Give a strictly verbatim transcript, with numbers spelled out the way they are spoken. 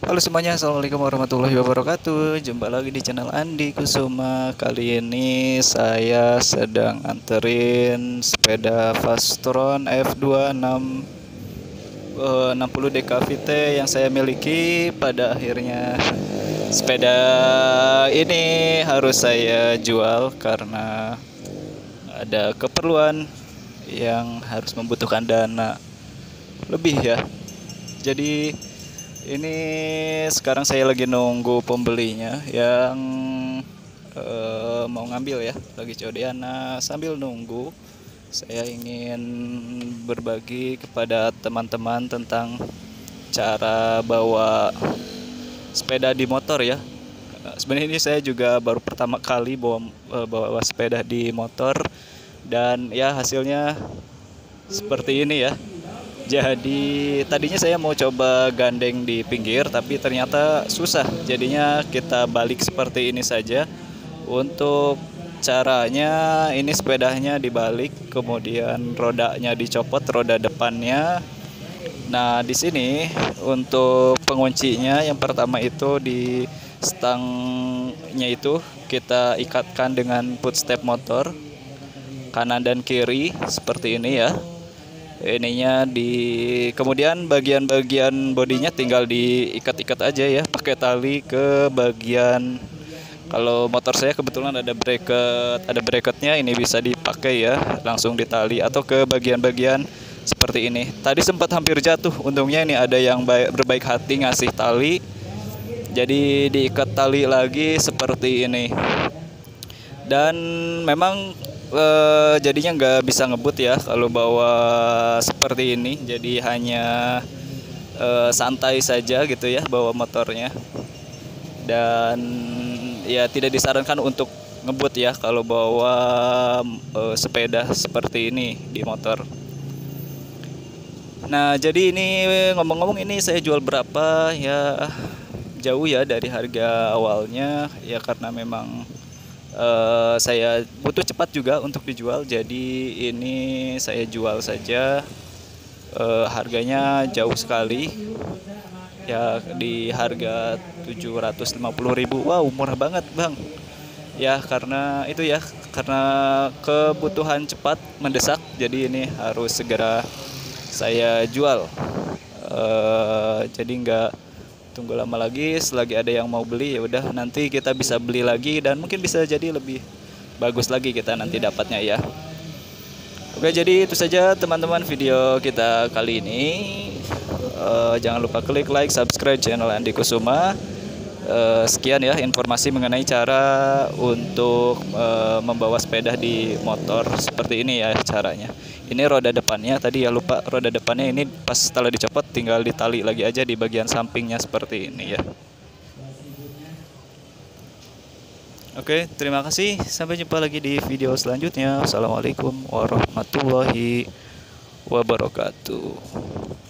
Halo semuanya, assalamualaikum warahmatullahi wabarakatuh. Jumpa lagi di channel Andi Kusuma. Kali ini saya sedang anterin sepeda Fastron F dua enam eh, enam puluh D K V T yang saya miliki. Pada akhirnya sepeda ini harus saya jual karena ada keperluan yang harus membutuhkan dana lebih ya. Jadi ini sekarang saya lagi nunggu pembelinya yang uh, mau ngambil ya, lagi codean. Nah, sambil nunggu saya ingin berbagi kepada teman-teman tentang cara bawa sepeda di motor ya. Sebenarnya ini saya juga baru pertama kali bawa, bawa sepeda di motor, dan ya hasilnya seperti ini ya. Jadi tadinya saya mau coba gandeng di pinggir, tapi ternyata susah. Jadinya kita balik seperti ini saja. Untuk caranya, ini sepedanya dibalik, kemudian rodanya dicopot, roda depannya. Nah, di sini untuk penguncinya yang pertama itu di stangnya itu kita ikatkan dengan footstep motor kanan dan kiri seperti ini ya. Ininya di kemudian bagian-bagian bodinya tinggal diikat-ikat aja ya, pakai tali ke bagian. Kalau motor saya kebetulan ada bracket, ada bracketnya, ini bisa dipakai ya, langsung ditali atau ke bagian-bagian seperti ini. Tadi sempat hampir jatuh, untungnya ini ada yang baik, berbaik hati ngasih tali, jadi diikat tali lagi seperti ini. Dan memang Uh, jadinya nggak bisa ngebut ya kalau bawa seperti ini, jadi hanya uh, santai saja gitu ya bawa motornya, dan ya tidak disarankan untuk ngebut ya kalau bawa uh, sepeda seperti ini di motor. Nah, jadi ini ngomong-ngomong, ini saya jual berapa ya, jauh ya dari harga awalnya ya, karena memang Uh, saya butuh cepat juga untuk dijual, jadi ini saya jual saja. Uh, harganya jauh sekali ya, di harga tujuh ratus lima puluh ribu. Wow, murah banget bang ya, karena itu ya, karena kebutuhan cepat mendesak, jadi ini harus segera saya jual. Uh, jadi nggak tunggu lama lagi, selagi ada yang mau beli ya udah, nanti kita bisa beli lagi dan mungkin bisa jadi lebih bagus lagi kita nanti dapatnya ya. Oke, jadi itu saja teman-teman video kita kali ini. Uh, jangan lupa klik like, subscribe channel Andi Kusuma. Uh, sekian ya informasi mengenai cara untuk uh, membawa sepeda di motor seperti ini ya caranya. Ini roda depannya, tadi ya lupa, roda depannya ini pas setelah dicopot tinggal ditali lagi aja di bagian sampingnya seperti ini ya. Oke, terima kasih, sampai jumpa lagi di video selanjutnya. Assalamualaikum warahmatullahi wabarakatuh.